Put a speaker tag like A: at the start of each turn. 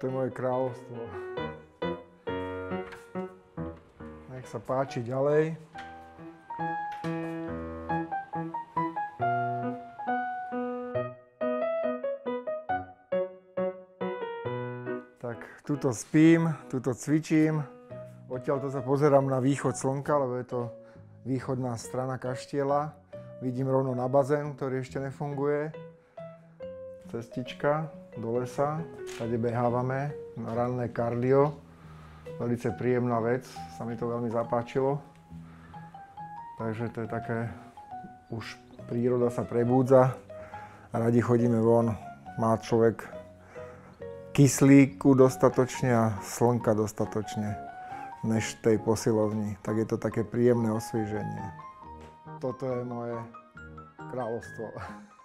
A: Toto je moje kráľovstvo. Nech sa páči ďalej. Tak, tuto spím, tuto cvičím. Odtiaľto sa pozerám na východ slnka, lebo je to východná strana kaštieľa. Vidím rovno na bazén, ktorý ešte nefunguje. Cestička do lesa, tady behávame na ranné kardio. Velice príjemná vec, sa mi to veľmi zapáčilo. Takže to je také, už príroda sa prebúdza a radi chodíme von. Má človek kyslíku dostatočne a slnka dostatočne, než v tej posilovni. Tak je to také príjemné osvieženie. Toto je moje kráľovstvo.